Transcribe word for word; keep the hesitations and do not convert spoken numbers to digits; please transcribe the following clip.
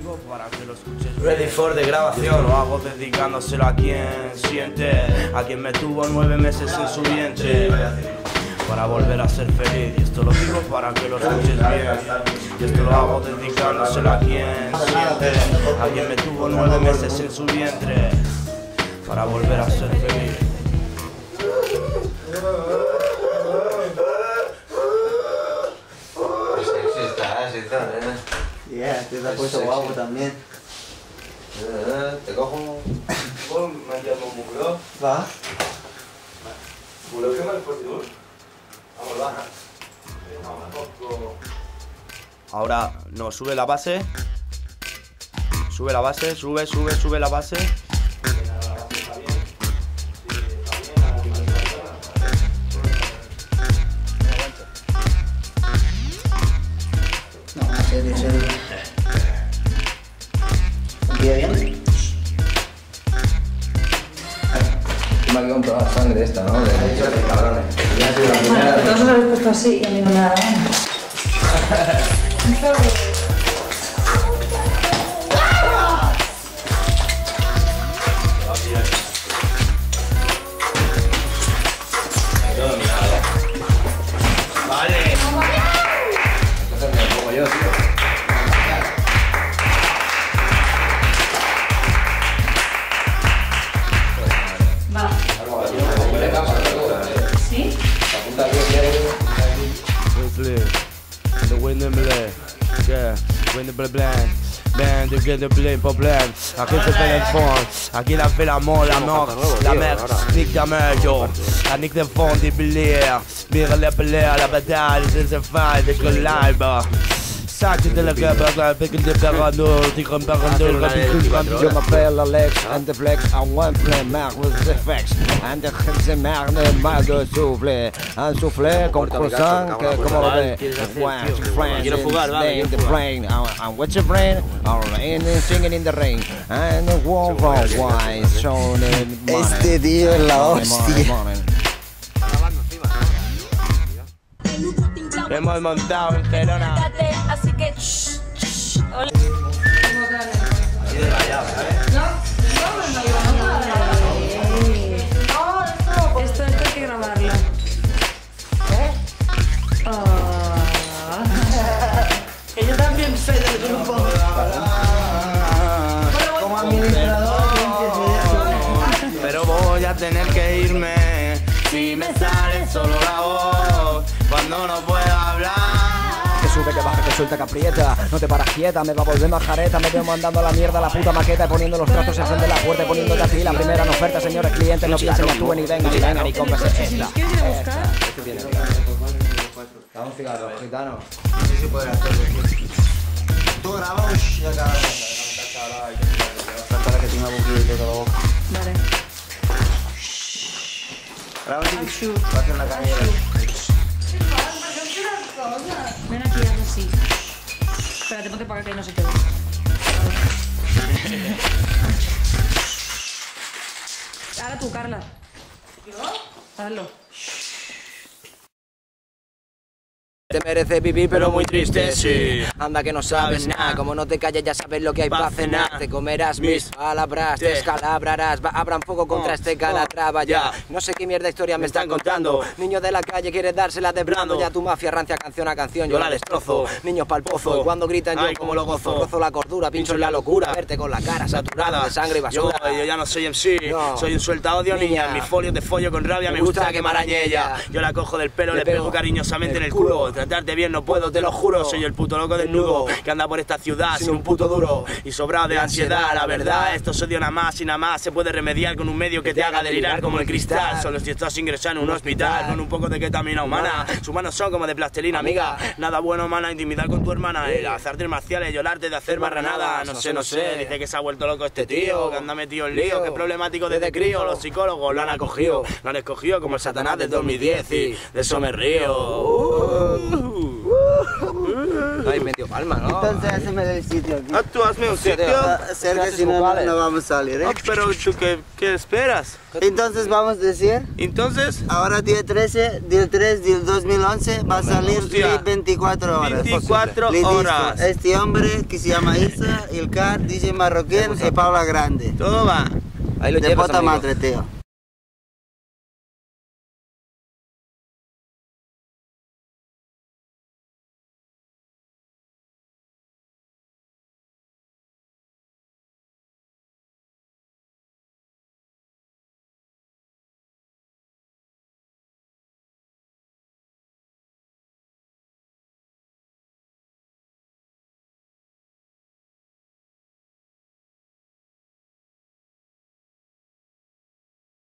digo para que lo escuches. Ready for the grabación. Esto lo hago dedicándoselo a quien siente, a quien me tuvo nueve meses en su vientre, para volver a ser feliz. Y esto lo digo para que lo escuches bien. Y esto lo hago dedicándoselo a quien siente, a quien me tuvo nueve meses en su vientre, para volver a ser feliz. Yeah, te has puesto guapo también. Te cojo un... me llamo un bucló. Va. ¿Bucló que me después de un? Vamos, baja. Ahora no, sube la base. Sube la base, sube, sube, sube la base. No, serio, serio. ¿Confía bien? Me ha quedado toda la sangre esta, ¿no? De hecho, de cabrones. Ya ha sido la primera. Todos os habéis puesto así y a mí no me da nada. Vale. Entonces me lo pongo yo, tío. Va. ¿Sí? Apunta aquí, aquí. The wind and blade, yeah, wind and blade, ben, de que de blade problème. Aquí se téléphone, aquí la fait la mort, la mort, la merde, nique ta mère, yo. La nique de fond, des blières, mire les blières, la bataille, c'est un fight, des collabs. Sac de la guerre, pick de parano, die grand parano, Je m'appelle Alex and the flex, I want play marque with the effects. And the gente marne mal de souffler. Un soufflet con croissant, que como lo ve. Quiero jugar, vale, In the brain, and what's your brain? And singing in the rain. And the warm from wine, shown in money. Este tío es la hostia. hemos montado en Gerona. Así que shh, shh, ole. Así de rayado, ¿sabes? No, no, no, no, no. Esto, esto hay que grabarlo. Oh. Que yo también soy del grupo. Como administrador. Pero voy a tener que irme si me sale solo la voz cuando no puedo hablar. Que sube, que baja, que suelta, que aprieta. No te paras quieta, me va a volver majareta. Me veo mandando a la mierda la puta maqueta y poniendo los tratos enfrente de la puerta y poniéndote aquí la primera en oferta, señores clientes. No piensen, ni actúen, ni vengan, ni vengan, ni cómprase esta. ¿Quieres ir a buscar? Dame un cigarro, gitano. Sí, sí, podrá hacerlo. Todo grabado y acá. Para que tenga buquillo toda la boca. Vale. Graba I'll así. shoot. Va a hacer la cañera. Ven aquí, haz así. Espérate, ponte para acá que no se te ve. Ahora tú, Carla. ¿Yo? Hazlo. Te mereces vivir pero muy triste, sí. Anda que no sabes nada, como no te calles ya sabes lo que hay para cenar. Te comerás mis palabras, te escalabrarás. Va, abran fuego contra este calatrava ya. No sé qué mierda historia me están contando. Niño de la calle quieres dársela de brando. Ya tu mafia rancia canción a canción, yo la destrozo. Niños pa'l pozo, y cuando gritan yo como lo gozo. Gozo la cordura, pincho en la locura. Verte con la cara saturada de sangre y basura. Yo, yo ya no soy M C, No. soy un suelta odio, niña. En mis folios de follo con rabia me gusta quemar a ella. Yo la cojo del pelo, Le le pego pego cariñosamente en el el culo. culo. Tratarte bien no puedo, te lo juro. Soy el puto loco desnudo que anda por esta ciudad sin un puto duro y sobrado de ansiedad. La verdad, esto se odia nada más y nada más se puede remediar con un medio que te haga delirar como el cristal. Solo si estás ingresado en un hospital con un poco de ketamina humana. Sus manos son como de plastilina, amiga. Nada bueno, mana, intimidar con tu hermana. El hacer artes marciales, llorarte de hacer marranada. No sé, no sé, dice que se ha vuelto loco este tío, que anda metido en lío, que es problemático desde crío. Los psicólogos lo han acogido, lo han escogido como el Satanás del dos mil diez y de eso me río. Ahí medio. Palma, ¿no? Entonces hazme el sitio aquí. Ah, tú hazme un sitio. Ah, cerca, si no, no, no vamos a salir, ¿eh? Ah, pero tú qué, qué esperas? Entonces vamos a decir, Entonces, ahora día trece, día tres del dos mil once va a salir hostia. veinticuatro horas. veinticuatro Le disco, horas. Este hombre que se llama Isa, el Car, D J Marroquín y Paula Grande. Todo va. Ahí lo De llevas, puta amigo. madre, tío.